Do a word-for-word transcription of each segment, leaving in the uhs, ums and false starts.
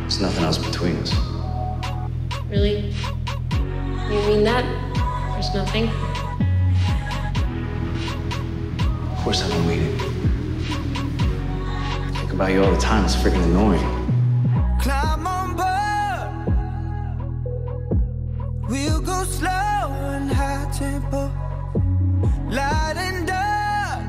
There's nothing else between us. Really? You mean that? There's nothing? Of course I don't mean it. I think about you all the time. It's freaking annoying. Climb on board. We'll go slow and high tempo. Light and dark.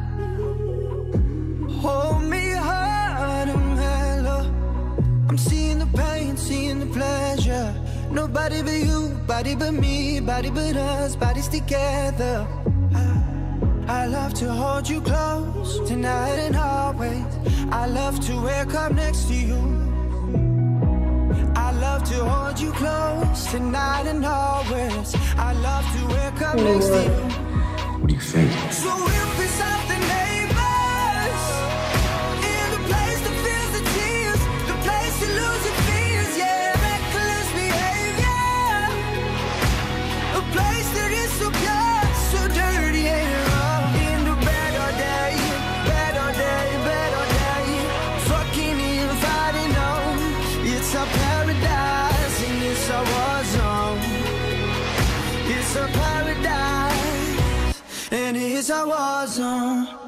Hold me hard and mellow. I'm seeing the pain, seeing the pleasure. Nobody but you, body but me, body but us, bodies together. I love to hold you close, tonight and always. I love to wake up next to you. I love to hold you close, tonight and always. I love to wake up next to you. What do you think? So we'll piss off the neighbors, in the place that feels the tears, the place to lose your fears, yeah, reckless behavior. A place that is so pure, so dirty and raw. In the bed all day, bed all day, bed all day. Fucking in, fighting on. It's our paradise and it's our war zone. It's our paradise and it's our war zone.